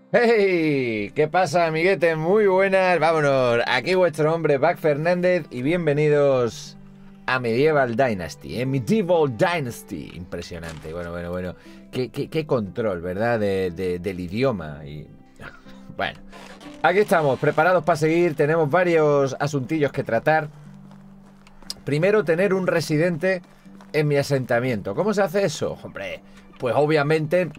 ¡Hey! ¿Qué pasa, amiguete? Muy buenas, vámonos. Aquí vuestro hombre, Back Fernández, y bienvenidos a Medieval Dynasty. Medieval Dynasty. Impresionante. Bueno. Qué control, ¿verdad? Del idioma. Y... Bueno, aquí estamos, preparados para seguir. Tenemos varios asuntillos que tratar. Primero, tener un residente en mi asentamiento. ¿Cómo se hace eso? Hombre, pues obviamente...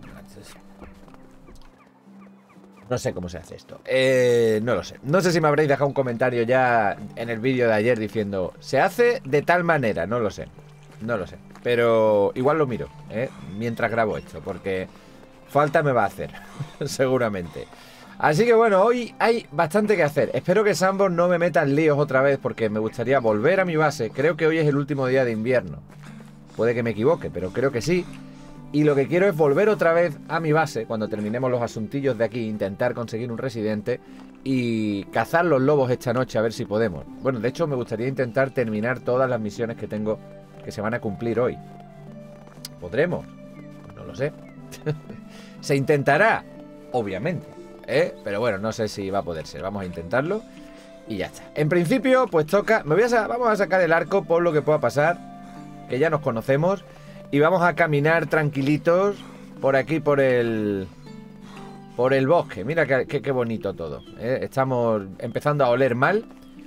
No sé cómo se hace esto. No lo sé. No sé si me habréis dejado un comentario ya en el vídeo de ayer diciendo se hace de tal manera. No lo sé. No lo sé. Pero igual lo miro, mientras grabo esto. Porque falta me va a hacer. Seguramente. Así que bueno, hoy hay bastante que hacer. Espero que Sandbox no me meta en líos otra vez, porque me gustaría volver a mi base. Creo que hoy es el último día de invierno. Puede que me equivoque, pero creo que sí. Y lo que quiero es volver otra vez a mi base cuando terminemos los asuntillos de aquí, intentar conseguir un residente y cazar los lobos esta noche a ver si podemos. Bueno, de hecho me gustaría intentar terminar todas las misiones que tengo que se van a cumplir hoy. ¿Podremos? Pues no lo sé. Se intentará, obviamente, pero bueno, no sé si va a poder ser. Vamos a intentarlo y ya está. En principio, pues toca... Vamos a sacar el arco por lo que pueda pasar, que ya nos conocemos. Y vamos a caminar tranquilitos por aquí, por el bosque. Mira qué bonito todo, ¿eh? Estamos empezando a oler mal.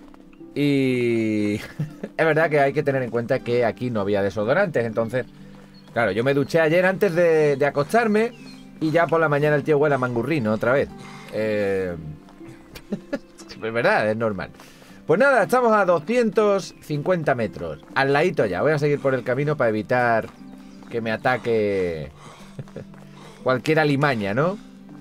Y es verdad que hay que tener en cuenta que aquí no había desodorantes. Entonces, claro, yo me duché ayer antes de acostarme. Y ya por la mañana el tío huele a mangurrino otra vez. Es verdad, es normal. Pues nada, estamos a 250 metros. Al ladito ya. Voy a seguir por el camino para evitar que me ataque cualquier alimaña, ¿no?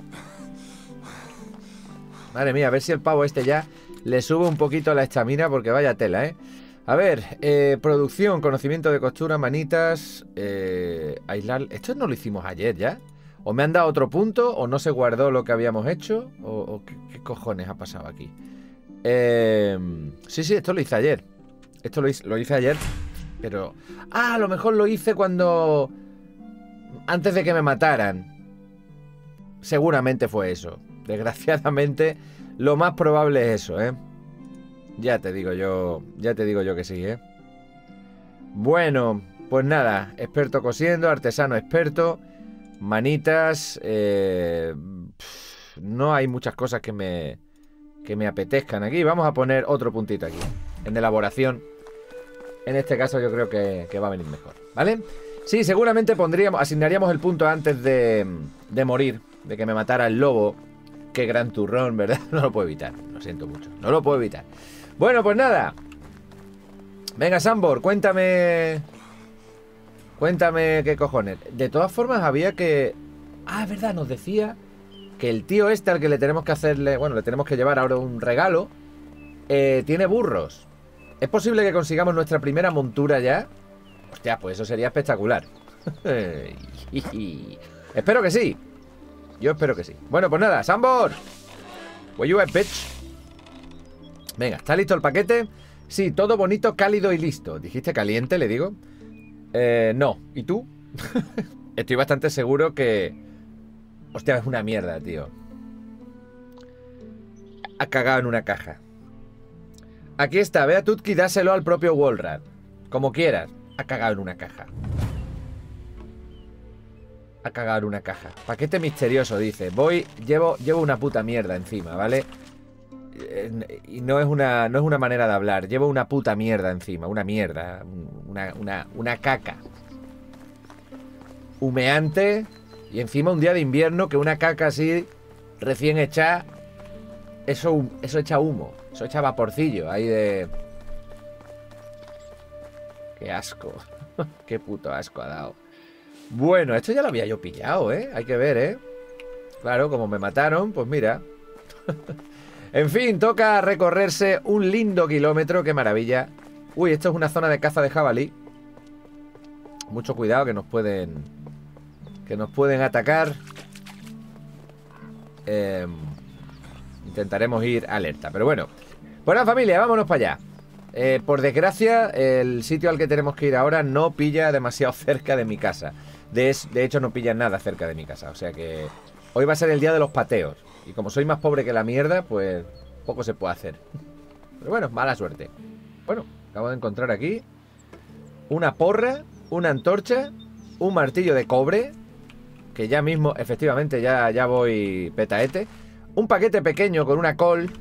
Madre mía, a ver si el pavo este ya le sube un poquito la estamina, porque vaya tela, ¿eh? A ver, producción, conocimiento de costura, manitas, aislar... Esto no lo hicimos ayer ya. O me han dado otro punto, o no se guardó lo que habíamos hecho, o ¿qué cojones ha pasado aquí? Sí, esto lo hice ayer. Esto lo hice ayer. Pero... Ah, a lo mejor lo hice cuando... Antes de que me mataran. Seguramente fue eso. Desgraciadamente, lo más probable es eso, ¿eh? Ya te digo yo que sí, ¿eh? Bueno, pues nada. Experto cosiendo, artesano experto. Manitas. No hay muchas cosas que me apetezcan aquí. Vamos a poner otro puntito aquí. En elaboración. En este caso yo creo que va a venir mejor, ¿vale? Sí, seguramente asignaríamos el punto antes de morir, de que me matara el lobo. Qué gran turrón, ¿verdad? No lo puedo evitar, lo siento mucho, no lo puedo evitar. Bueno, pues nada. Venga, Sambor, cuéntame qué cojones. De todas formas había que... Ah, es verdad, nos decía que el tío este al que le tenemos que hacerle... Bueno, le tenemos que llevar ahora un regalo. Tiene burros. ¿Es posible que consigamos nuestra primera montura ya? Hostia, pues eso sería espectacular. Espero que sí. Yo espero que sí. Bueno, pues nada, Sambor. Where you at, bitch? Venga, ¿está listo el paquete? Sí, todo bonito, cálido y listo. ¿Dijiste caliente, le digo? No. ¿Y tú? Estoy bastante seguro que... Hostia, es una mierda, tío. Ha cagado en una caja. Aquí está, ve a Tutki, dáselo al propio Walrad. Como quieras. Ha cagado en una caja. Ha cagado en una caja. Paquete misterioso, dice. Llevo una puta mierda encima, ¿vale? Y no es una manera de hablar. Llevo una puta mierda encima. Una mierda. Una caca. Humeante. Y encima un día de invierno que una caca así, recién hecha... Eso echa humo. Eso echa vaporcillo ahí de... Qué asco. Qué puto asco ha dado. Bueno, esto ya lo había yo pillado, ¿eh? Hay que ver, ¿eh? Claro, como me mataron, pues mira. En fin, toca recorrerse un lindo kilómetro. Qué maravilla. Uy, esto es una zona de caza de jabalí. Mucho cuidado que nos pueden... atacar. Intentaremos ir alerta, pero bueno. Bueno, familia, vámonos para allá. Por desgracia, el sitio al que tenemos que ir ahora no pilla demasiado cerca de mi casa. De hecho, no pilla nada cerca de mi casa. O sea que hoy va a ser el día de los pateos. Y como soy más pobre que la mierda, pues poco se puede hacer. Pero bueno, mala suerte. Bueno, acabo de encontrar aquí una porra, una antorcha, un martillo de cobre, que ya mismo, efectivamente, ya voy petaete. Un paquete pequeño con una col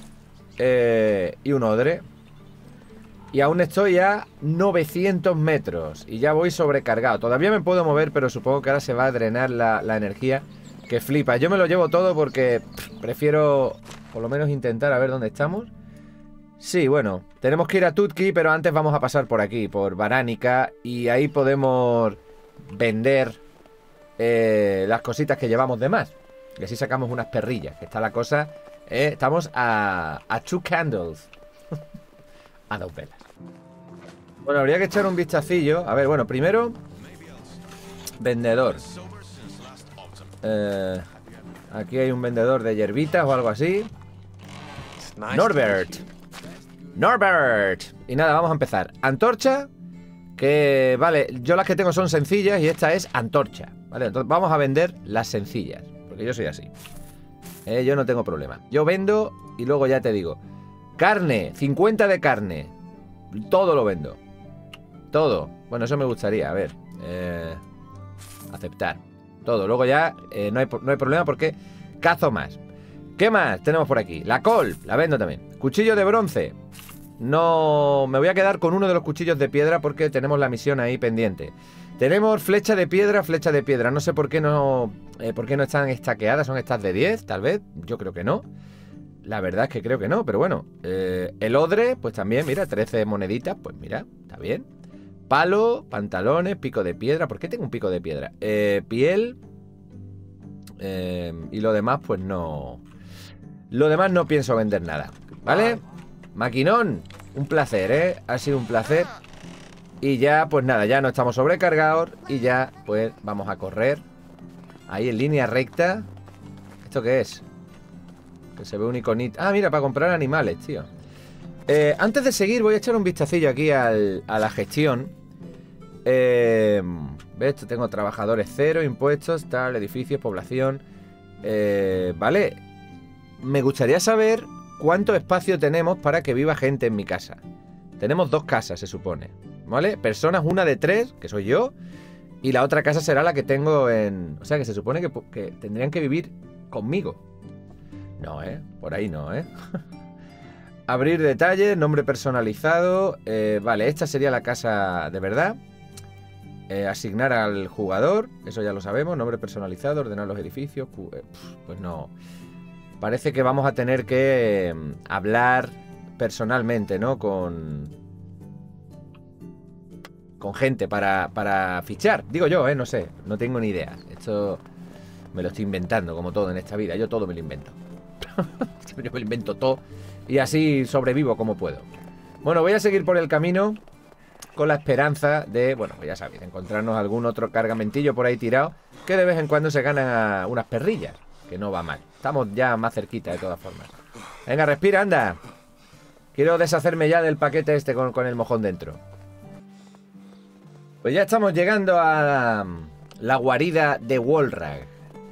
y un odre. Y aún estoy a 900 metros y ya voy sobrecargado. Todavía me puedo mover, pero supongo que ahora se va a drenar la energía. Que flipa. Yo me lo llevo todo porque prefiero por lo menos intentar a ver dónde estamos. Sí, bueno, tenemos que ir a Tutki, pero antes vamos a pasar por aquí, por Baránica, y ahí podemos vender las cositas que llevamos de más. Y así sacamos unas perrillas, que está la cosa. Estamos a 2 candles. A 2 velas. Bueno, habría que echar un vistacillo. A ver, bueno, primero vendedor. Aquí hay un vendedor de hierbitas o algo así. Norbert. Norbert. Y nada, vamos a empezar. Antorcha. Que, vale, yo las que tengo son sencillas y esta es antorcha. Vale, entonces vamos a vender las sencillas. Porque yo soy así. Yo no tengo problema. Yo vendo y luego ya te digo. Carne, 50 de carne. Todo lo vendo. Todo. Bueno, eso me gustaría, a ver. Aceptar. Todo, luego ya no hay problema porque cazo más. ¿Qué más tenemos por aquí? La col, la vendo también. Cuchillo de bronce. No, me voy a quedar con uno de los cuchillos de piedra porque tenemos la misión ahí pendiente. Tenemos flecha de piedra, flecha de piedra. No sé por qué no están estaqueadas. ¿Son estas de 10? Tal vez, yo creo que no. La verdad es que creo que no, pero bueno. El odre, pues también, mira, 13 moneditas. Pues mira, está bien. Palo, pantalones, pico de piedra. ¿Por qué tengo un pico de piedra? Piel. Y lo demás, pues no. Lo demás no pienso vender nada. ¿Vale? Maquinón. Un placer, Ha sido un placer. Y ya, pues nada, ya no estamos sobrecargados. Y ya, pues vamos a correr. Ahí en línea recta. ¿Esto qué es? Que se ve un iconito. Ah, mira, para comprar animales, tío. Antes de seguir, voy a echar un vistacillo aquí a la gestión. ¿Ves? Tengo trabajadores cero, impuestos, tal, edificios, población. Vale. Me gustaría saber cuánto espacio tenemos para que viva gente en mi casa. Tenemos 2 casas, se supone. ¿Vale? Personas, una de 3, que soy yo. Y la otra casa será la que tengo en... O sea, que se supone que tendrían que vivir conmigo. No, por ahí no, Abrir detalles, nombre personalizado. Vale, esta sería la casa de verdad. Asignar al jugador, eso ya lo sabemos. Nombre personalizado, ordenar los edificios. Pues no. Parece que vamos a tener que hablar personalmente, ¿no? Con gente para fichar. Digo yo, no sé. No tengo ni idea. Esto me lo estoy inventando, como todo en esta vida. Yo todo me lo invento. Yo me lo invento todo. Y así sobrevivo como puedo. Bueno, voy a seguir por el camino con la esperanza de, bueno, pues ya sabéis, encontrarnos algún otro cargamentillo por ahí tirado, que de vez en cuando se ganan unas perrillas, que no va mal. Estamos ya más cerquita de todas formas. Venga, respira, anda. Quiero deshacerme ya del paquete este con el mojón dentro. Pues ya estamos llegando a la guarida de Wolrag.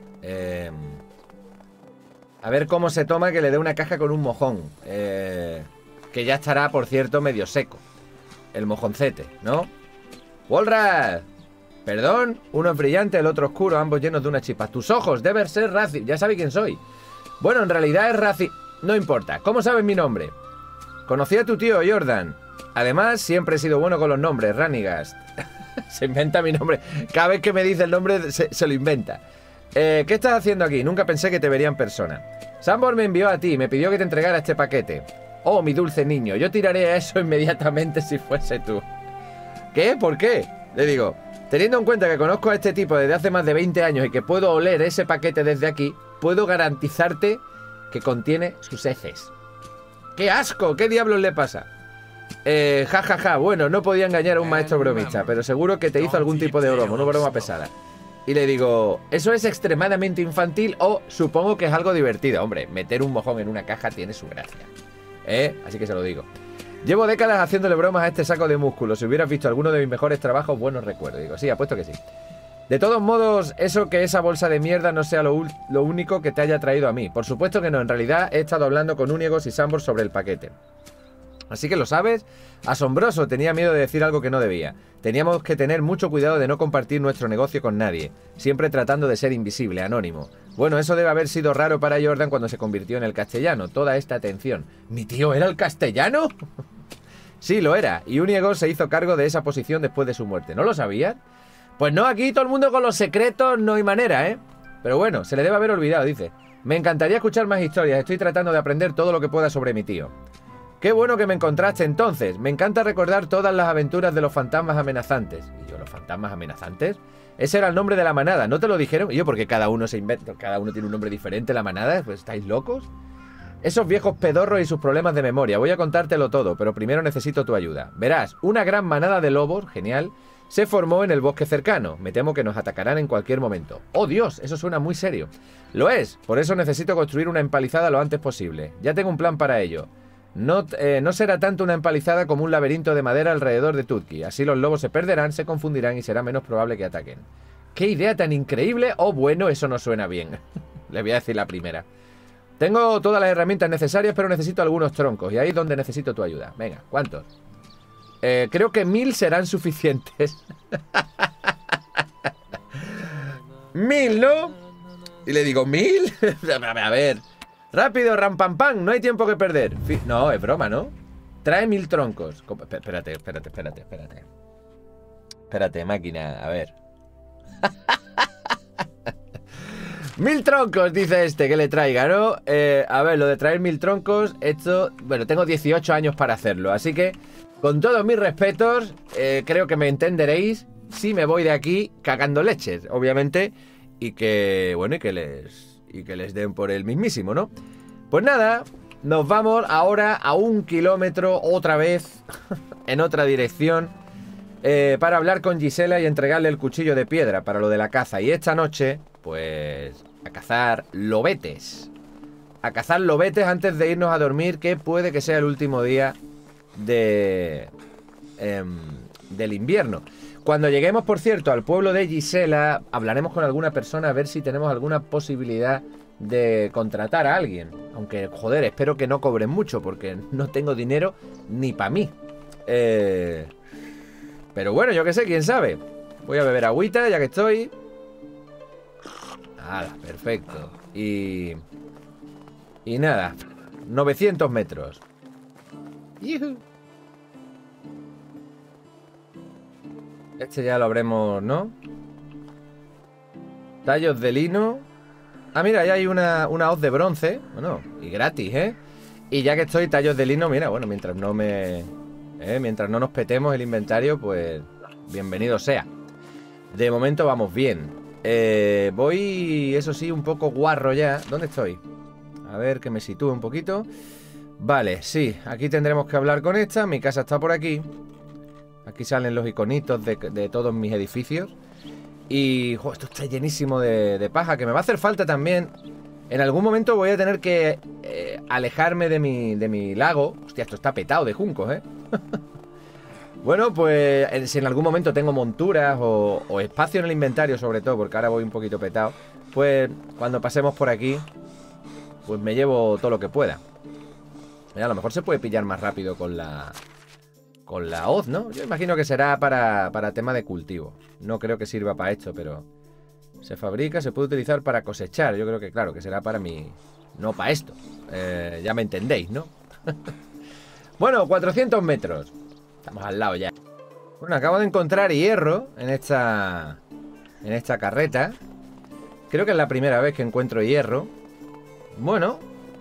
A ver cómo se toma que le dé una caja con un mojón. Que ya estará, por cierto, medio seco. El mojoncete, ¿no? ¡Wolrag! Perdón, uno es brillante, el otro oscuro, ambos llenos de una chispa. Tus ojos, deben ser Razi. Ya sabe quién soy. Bueno, en realidad es Razi. No importa. ¿Cómo sabes mi nombre? Conocí a tu tío Jordan. Además, siempre he sido bueno con los nombres. Ranigast. Se inventa mi nombre. Cada vez que me dice el nombre, se lo inventa. ¿Qué estás haciendo aquí? Nunca pensé que te vería en persona. Sambor me envió a ti, me pidió que te entregara este paquete. Oh, mi dulce niño, yo tiraré a eso inmediatamente si fuese tú. ¿Qué? ¿Por qué? Le digo, teniendo en cuenta que conozco a este tipo desde hace más de 20 años y que puedo oler ese paquete desde aquí, puedo garantizarte que contiene sus heces. ¡Qué asco! ¿Qué diablos le pasa? Ja. Bueno, no podía engañar a un maestro bromista, pero seguro que te hizo algún tipo de broma, una broma pesada. Y le digo, eso es extremadamente infantil o supongo que es algo divertido. Hombre, meter un mojón en una caja tiene su gracia. Así que se lo digo. Llevo décadas haciéndole bromas a este saco de músculos. Si hubieras visto alguno de mis mejores trabajos, buenos recuerdos. Digo, sí, apuesto que sí. De todos modos, eso que esa bolsa de mierda no sea lo único que te haya traído a mí. Por supuesto que no, en realidad he estado hablando con Úniegos y Sambor sobre el paquete. Así que lo sabes, asombroso, tenía miedo de decir algo que no debía. Teníamos que tener mucho cuidado de no compartir nuestro negocio con nadie, siempre tratando de ser invisible, anónimo. Bueno, eso debe haber sido raro para Jordan cuando se convirtió en el castellano, toda esta atención. ¿Mi tío era el castellano? Sí, lo era, y Úniegos se hizo cargo de esa posición después de su muerte. ¿No lo sabías? Pues no, aquí todo el mundo con los secretos no hay manera, ¿eh? Pero bueno, se le debe haber olvidado, dice. Me encantaría escuchar más historias, estoy tratando de aprender todo lo que pueda sobre mi tío. Qué bueno que me encontraste entonces. Me encanta recordar todas las aventuras de los fantasmas amenazantes. ¿Y yo, los fantasmas amenazantes? Ese era el nombre de la manada, ¿no te lo dijeron? Y yo, porque cada uno se inventa, cada uno tiene un nombre diferente, la manada, pues ¿estáis locos? Esos viejos pedorros y sus problemas de memoria. Voy a contártelo todo, pero primero necesito tu ayuda. Verás, una gran manada de lobos, genial, se formó en el bosque cercano. Me temo que nos atacarán en cualquier momento. ¡Oh, Dios! Eso suena muy serio. Lo es, por eso necesito construir una empalizada lo antes posible. Ya tengo un plan para ello. No será tanto una empalizada como un laberinto de madera alrededor de Tutki. Así los lobos se perderán, se confundirán y será menos probable que ataquen. ¡Qué idea tan increíble! ¡Oh, bueno, eso no suena bien! Le voy a decir la primera. Tengo todas las herramientas necesarias, pero necesito algunos troncos. Y ahí es donde necesito tu ayuda. Venga, ¿cuántos? Creo que 1000 serán suficientes. 1000, ¿no? Y le digo, ¿1000? A ver... Rápido, rampampam, no hay tiempo que perder. No, es broma, ¿no? Trae 1000 troncos. Espérate. Espérate, máquina, a ver. 1000 troncos, dice este, que le traiga, ¿no? A ver, lo de traer 1000 troncos, esto... Bueno, tengo 18 años para hacerlo, así que... Con todos mis respetos, creo que me entenderéis si me voy de aquí cagando leches, obviamente. Y que, bueno, y que les den por el mismísimo, ¿no? Pues nada, nos vamos ahora a 1 kilómetro otra vez en otra dirección para hablar con Gisela y entregarle el cuchillo de piedra para lo de la caza. Y esta noche, pues, a cazar lobetes. A cazar lobetes antes de irnos a dormir, que puede que sea el último día del invierno. Cuando lleguemos, por cierto, al pueblo de Gisela, hablaremos con alguna persona a ver si tenemos alguna posibilidad de contratar a alguien. Aunque, joder, espero que no cobren mucho porque no tengo dinero ni para mí. Pero bueno, yo qué sé, quién sabe. Voy a beber agüita ya que estoy. ¡Hala! Perfecto. Y nada, 900 metros. ¡Yuhu! Este ya lo habremos, ¿no? Tallos de lino. Ah, mira, ahí hay una hoz de bronce. Bueno, y gratis, ¿eh? Y ya que estoy, tallos de lino, mira, bueno, mientras no nos petemos el inventario, pues bienvenido sea. De momento vamos bien. Voy, eso sí, un poco guarro ya. ¿Dónde estoy? A ver, que me sitúe un poquito. Vale, sí, aquí tendremos que hablar con esta. Mi casa está por aquí. Aquí salen los iconitos de todos mis edificios. Y jo, esto está llenísimo de paja, que me va a hacer falta también. En algún momento voy a tener que alejarme de mi lago. Hostia, esto está petado de juncos, ¿eh? Bueno, pues si en algún momento tengo monturas o espacio en el inventario, sobre todo, porque ahora voy un poquito petado, pues cuando pasemos por aquí, pues me llevo todo lo que pueda. A lo mejor se puede pillar más rápido con la hoz, ¿no? Yo imagino que será para tema de cultivo. No creo que sirva para esto, pero se fabrica, se puede utilizar para cosechar. Yo creo que, claro, que será para mi... No para esto. Ya me entendéis, ¿no? Bueno, 400 metros. Estamos al lado ya. Bueno, acabo de encontrar hierro en esta carreta. Creo que es la primera vez que encuentro hierro. Bueno,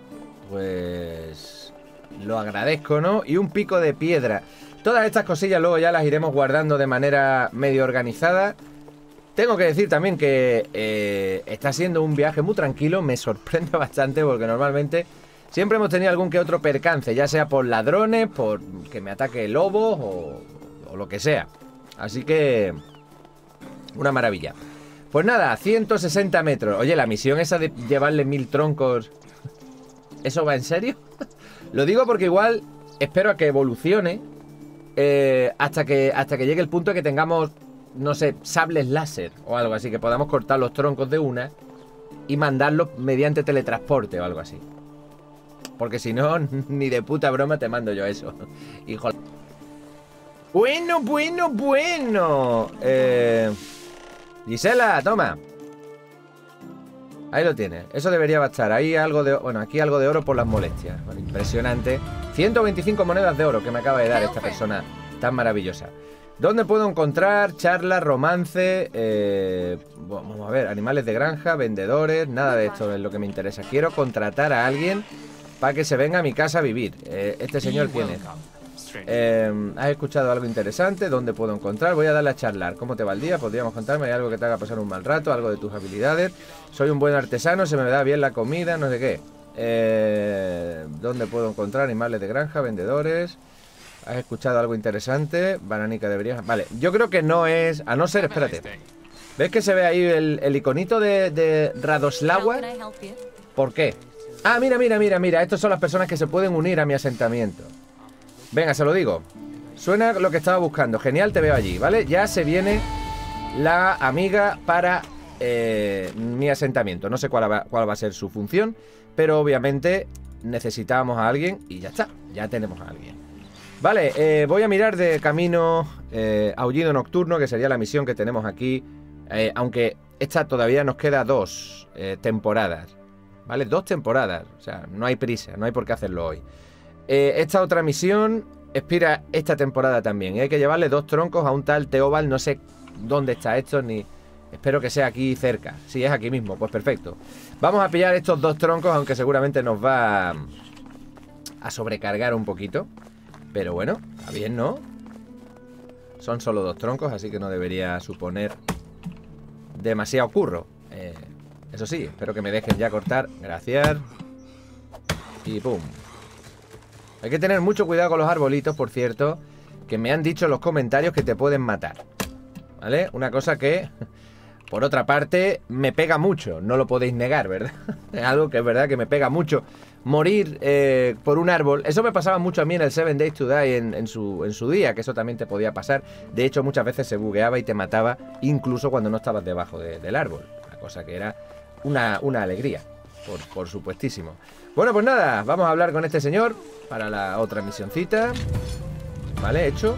pues lo agradezco, ¿no? Y un pico de piedra. Todas estas cosillas luego ya las iremos guardando de manera medio organizada. Tengo que decir también que está siendo un viaje muy tranquilo. Me sorprende bastante porque normalmente siempre hemos tenido algún que otro percance, ya sea por ladrones, por que me ataque lobos o lo que sea. Así que una maravilla. Pues nada, 160 metros. Oye, la misión esa de llevarle 1000 troncos, ¿eso va en serio? Lo digo porque igual espero a que evolucione hasta que llegue el punto de que tengamos no sé, sables láser o algo así, que podamos cortar los troncos de una y mandarlos mediante teletransporte o algo así. Porque si no, ni de puta broma te mando yo eso. Hijo. Bueno, bueno, bueno. Gisela, toma. Ahí lo tienes. Eso debería bastar. Ahí algo de... Bueno, aquí algo de oro por las molestias. Bueno, impresionante. 125 monedas de oro que me acaba de dar esta persona tan maravillosa. ¿Dónde puedo encontrar charlas, romance? Vamos a ver, animales de granja, vendedores. Nada de esto es lo que me interesa. Quiero contratar a alguien para que se venga a mi casa a vivir. ¿Este señor quién es? ¿Has escuchado algo interesante? ¿Dónde puedo encontrar? Voy a darle a charlar. ¿Cómo te va el día? ¿Podríamos contarme? ¿Hay algo que te haga pasar un mal rato? ¿Algo de tus habilidades? Soy un buen artesano, se me da bien la comida, no sé qué. ¿Dónde puedo encontrar animales de granja, vendedores? ¿Has escuchado algo interesante? Bananica deberías... Vale, yo creo que no es... A no ser, espérate. ¿Ves que se ve ahí el iconito de Radoslawa? ¿Por qué? Ah, mira, mira, mira, mira. Estas son las personas que se pueden unir a mi asentamiento. Venga, se lo digo. Suena lo que estaba buscando. Genial, te veo allí, ¿vale? Ya se viene la amiga para mi asentamiento. No sé cuál va a ser su función, pero obviamente necesitamos a alguien y ya está. Ya tenemos a alguien. Vale, voy a mirar de camino Aullido Nocturno, que sería la misión que tenemos aquí. Aunque esta todavía nos queda 2 temporadas. ¿Vale? 2 temporadas. O sea, no hay prisa, no hay por qué hacerlo hoy. Esta otra misión expira esta temporada también. Y hay que llevarle 2 troncos a un tal Teobald. No sé dónde está esto, ni... Espero que sea aquí cerca. Si es aquí mismo, pues perfecto. Vamos a pillar estos 2 troncos, aunque seguramente nos va a sobrecargar un poquito. Pero bueno, está bien, ¿no? Son solo 2 troncos, así que no debería suponer demasiado curro. Eso sí, espero que me dejen ya cortar. Gracias. Y pum. Hay que tener mucho cuidado con los arbolitos, por cierto, que me han dicho en los comentarios que te pueden matar. ¿Vale? Una cosa que, por otra parte, me pega mucho. No lo podéis negar, ¿verdad? Es algo que es verdad que me pega mucho. Morir por un árbol. Eso me pasaba mucho a mí en el 7 Days to Die en su día, que eso también te podía pasar. De hecho, muchas veces se bugueaba y te mataba, incluso cuando no estabas debajo del árbol. Una cosa que era una alegría, por supuestísimo. Bueno, pues nada, vamos a hablar con este señor para la otra misioncita. Vale, hecho.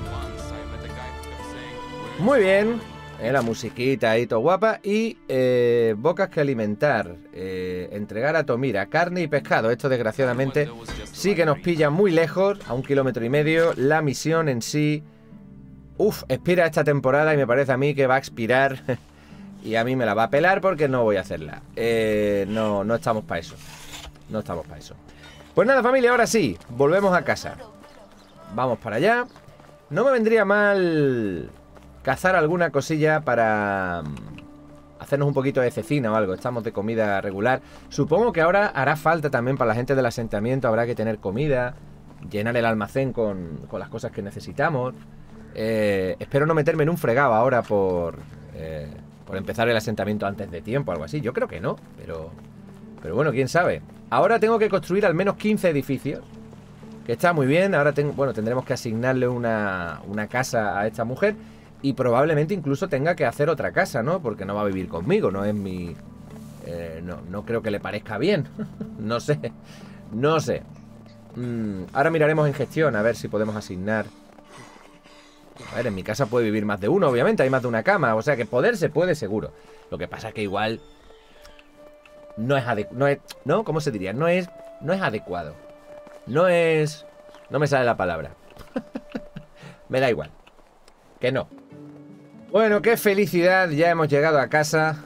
Muy bien. La musiquita ahí, todo guapa. Y bocas que alimentar. Entregar a Tomira carne y pescado. Esto desgraciadamente sí que nos pilla muy lejos, a 1,5 kilómetros. La misión en sí, expira esta temporada y me parece a mí que va a expirar. Y a mí me la va a pelar porque no voy a hacerla. No estamos para eso. No estamos para eso. Pues nada, familia, ahora sí, volvemos a casa. Vamos para allá. No me vendría mal cazar alguna cosilla para hacernos un poquito de cecina o algo. Estamos de comida regular. Supongo que ahora hará falta también para la gente del asentamiento. Habrá que tener comida, llenar el almacén con las cosas que necesitamos. Espero no meterme en un fregado ahora por empezar el asentamiento antes de tiempo, algo así. Yo creo que no, pero bueno, quién sabe. Ahora tengo que construir al menos 15 edificios, que está muy bien. Ahora tendremos que asignarle una casa a esta mujer. Y probablemente incluso tenga que hacer otra casa, ¿no? Porque no va a vivir conmigo, no es mi... no creo que le parezca bien. No sé. No sé. Ahora miraremos en gestión a ver si podemos asignar. A ver, en mi casa puede vivir más de uno, obviamente. Hay más de una cama, o sea que poder se puede seguro. Lo que pasa es que igual no es adecuado. ¿No? ¿Cómo se diría? No es adecuado. No me sale la palabra. Me da igual. Que no. Bueno, qué felicidad. Ya hemos llegado a casa.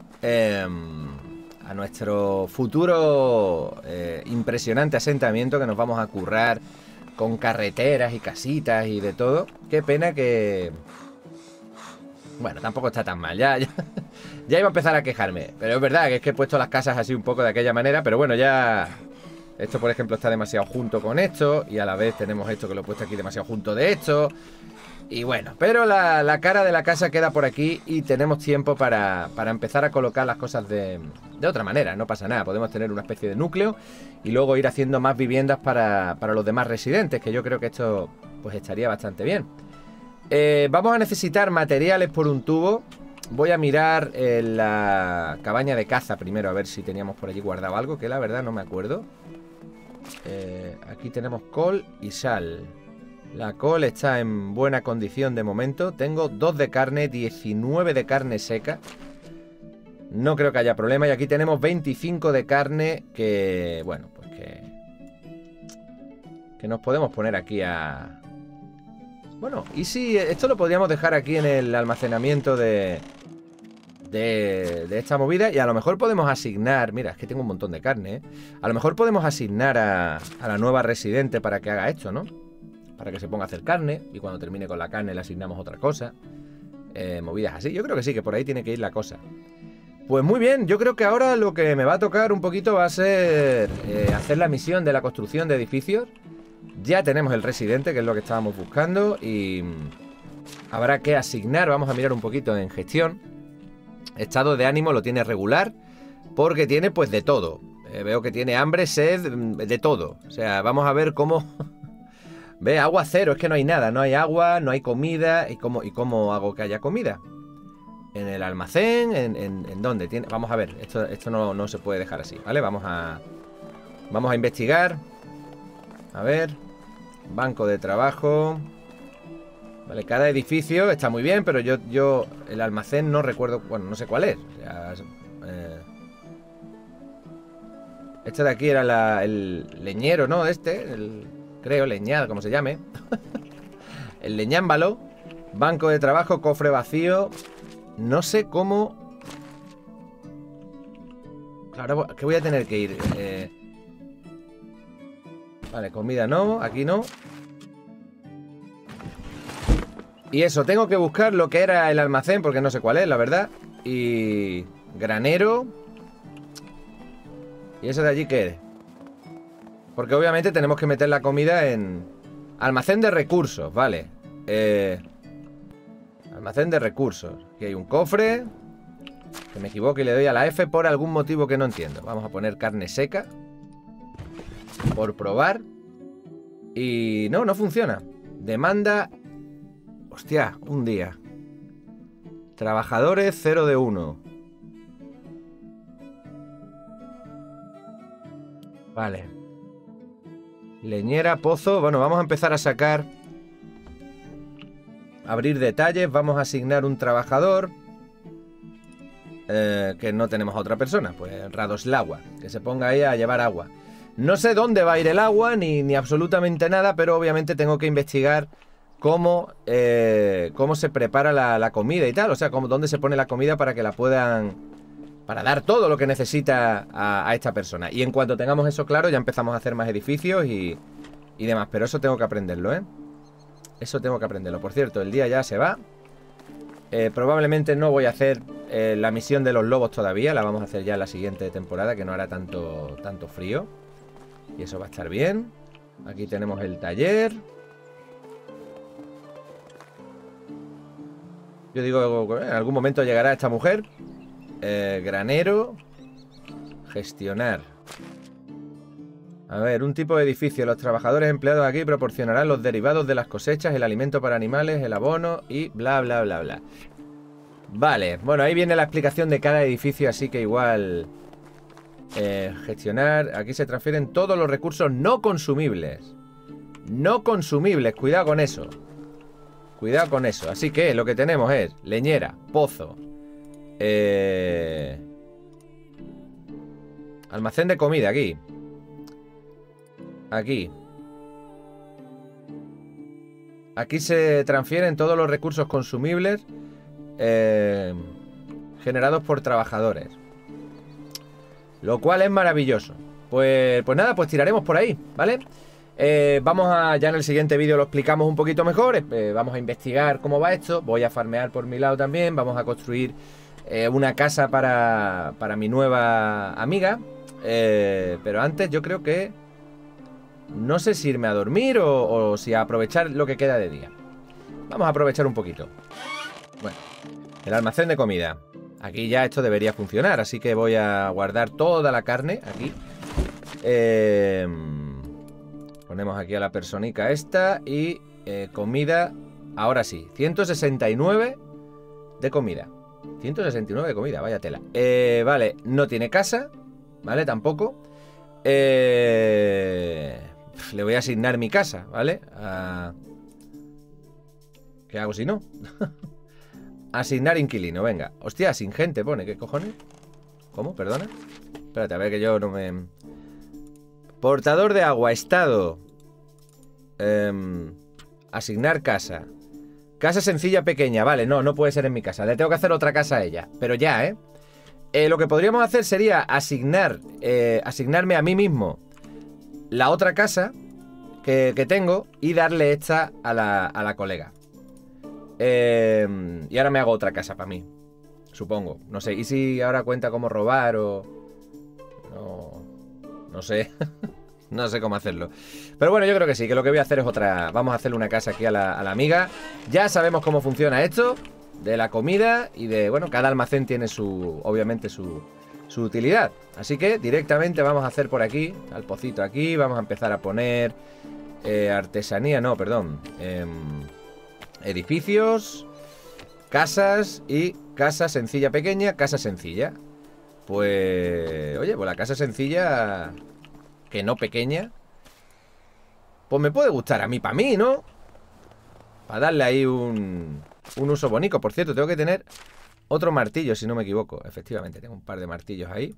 A nuestro futuro impresionante asentamiento que nos vamos a currar con carreteras y casitas y de todo. Qué pena que... Bueno, tampoco está tan mal. Ya iba a empezar a quejarme. Pero es verdad que es que he puesto las casas así un poco de aquella manera. Pero bueno, ya... Esto, por ejemplo, está demasiado junto con esto. Y a la vez tenemos esto que lo he puesto aquí demasiado junto de esto. Y bueno, pero la cara de la casa queda por aquí. Y tenemos tiempo para empezar a colocar las cosas de otra manera. No pasa nada, podemos tener una especie de núcleo. Y luego ir haciendo más viviendas para los demás residentes. Que yo creo que esto pues estaría bastante bien. Vamos a necesitar materiales por un tubo. Voy a mirar la cabaña de caza primero, a ver si teníamos por allí guardado algo, que la verdad no me acuerdo. Aquí tenemos col y sal. La col está en buena condición de momento. Tengo 2 de carne, 19 de carne seca. No creo que haya problema. Y aquí tenemos 25 de carne que, bueno, pues que nos podemos poner aquí a... Bueno, y si esto lo podríamos dejar aquí en el almacenamiento de esta movida. Y a lo mejor podemos asignar... Mira, es que tengo un montón de carne, ¿eh? A lo mejor podemos asignar a la nueva residente para que haga esto, ¿no? Para que se ponga a hacer carne. Y cuando termine con la carne le asignamos otra cosa. Movidas así. Yo creo que sí, que por ahí tiene que ir la cosa. Pues muy bien, yo creo que ahora lo que me va a tocar un poquito va a ser hacer la misión de la construcción de edificios. Ya tenemos el residente, que es lo que estábamos buscando, y habrá que asignar. Vamos a mirar un poquito en gestión. Estado de ánimo lo tiene regular, porque tiene pues de todo. Veo que tiene hambre, sed, de todo. O sea, vamos a ver cómo... Ve, agua cero, es que no hay nada. No hay agua, no hay comida. ¿Y cómo hago que haya comida? En el almacén, ¿en dónde? Vamos a ver, esto no se puede dejar así, ¿vale? Vamos a investigar. A ver, banco de trabajo. Vale, cada edificio está muy bien, pero yo el almacén no recuerdo, bueno, no sé cuál es. O sea, este de aquí era el leñero, ¿no? Creo, leñado, como se llame. El leñámbalo. Banco de trabajo, cofre vacío. No sé cómo... Claro, que voy a tener que ir... Vale, comida no, aquí no. Y eso, tengo que buscar lo que era el almacén, porque no sé cuál es, la verdad. Y... granero. ¿Y eso de allí qué es? Porque obviamente tenemos que meter la comida en... Almacén de recursos, vale. Almacén de recursos. Aquí hay un cofre. Que me equivoco y le doy a la F por algún motivo que no entiendo. Vamos a poner carne seca. Por probar. Y no funciona. Demanda... Hostia, un día. Trabajadores 0 de 1. Vale. Leñera, pozo. Bueno, vamos a empezar a sacar... Abrir detalles. Vamos a asignar un trabajador. Que no tenemos a otra persona. Pues Radoslagua. Que se ponga ahí a llevar agua. No sé dónde va a ir el agua, ni absolutamente nada, pero obviamente tengo que investigar cómo se prepara la comida y tal. O sea, dónde se pone la comida para que la puedan... Para dar todo lo que necesita a esta persona. Y en cuanto tengamos eso claro, ya empezamos a hacer más edificios y demás. Pero eso tengo que aprenderlo, ¿eh? Eso tengo que aprenderlo. Por cierto, el día ya se va. Probablemente no voy a hacer la misión de los lobos todavía. La vamos a hacer ya en la siguiente temporada, que no hará tanto frío. Y eso va a estar bien. Aquí tenemos el taller. Yo digo, en algún momento llegará esta mujer. Granero. Gestionar. A ver, un tipo de edificio. Los trabajadores empleados aquí proporcionarán los derivados de las cosechas, el alimento para animales, el abono y bla, bla, bla, bla. Vale, bueno, ahí viene la explicación de cada edificio, así que igual... gestionar. Aquí se transfieren todos los recursos no consumibles. No consumibles, cuidado con eso. Cuidado con eso. Así que lo que tenemos es leñera, pozo, almacén de comida aquí. Aquí. Aquí se transfieren todos los recursos consumibles generados por trabajadores. Lo cual es maravilloso. Pues nada, pues tiraremos por ahí, ¿vale? Vamos a... Ya en el siguiente vídeo lo explicamos un poquito mejor. Vamos a investigar cómo va esto. Voy a farmear por mi lado también. Vamos a construir una casa para mi nueva amiga. Pero antes yo creo que... No sé si irme a dormir o si a aprovechar lo que queda de día. Vamos a aprovechar un poquito. Bueno, el almacén de comida. Aquí ya esto debería funcionar, así que voy a guardar toda la carne aquí. Ponemos aquí a la personita esta y comida Ahora sí, 169 de comida. 169 de comida, vaya tela. Vale, no tiene casa, ¿vale? Tampoco. Le voy a asignar mi casa, ¿vale? ¿Qué hago si no? Asignar inquilino, venga. Hostia, sin gente pone, ¿qué cojones? ¿Cómo? Perdona. Espérate, a ver que yo no me... Portador de agua, estado. Asignar casa. Casa sencilla pequeña, vale, no puede ser en mi casa. Le tengo que hacer otra casa a ella, pero ya, ¿eh? Lo que podríamos hacer sería asignarme a mí mismo la otra casa que tengo y darle esta a la colega. Y ahora me hago otra casa para mí, supongo. No sé, ¿y si ahora cuenta cómo robar o...? No sé. No sé cómo hacerlo. Pero bueno, yo creo que sí, que lo que voy a hacer es otra... Vamos a hacerle una casa aquí a la amiga. Ya sabemos cómo funciona esto de la comida y de... Bueno, cada almacén tiene obviamente su utilidad. Así que directamente vamos a hacer por aquí, al pocito aquí. Vamos a empezar a poner artesanía, no, perdón. Edificios, casas y casa sencilla pequeña, casa sencilla. Pues... Oye, pues la casa sencilla... Que no pequeña. Pues me puede gustar a mí, para mí, ¿no? Para darle ahí un uso bonito. Por cierto, tengo que tener otro martillo, si no me equivoco. Efectivamente, tengo un par de martillos ahí.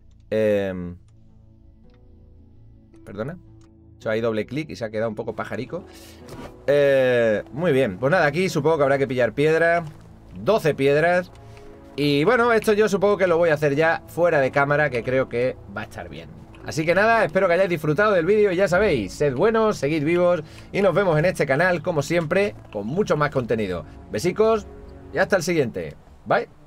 Perdona. He hecho ahí doble clic y se ha quedado un poco pajarico. Muy bien. Pues nada, aquí supongo que habrá que pillar piedra. 12 piedras. Y bueno, esto yo supongo que lo voy a hacer ya fuera de cámara, que creo que va a estar bien. Así que nada, espero que hayáis disfrutado del vídeo y ya sabéis, sed buenos, seguid vivos y nos vemos en este canal, como siempre, con mucho más contenido. Besicos y hasta el siguiente. Bye.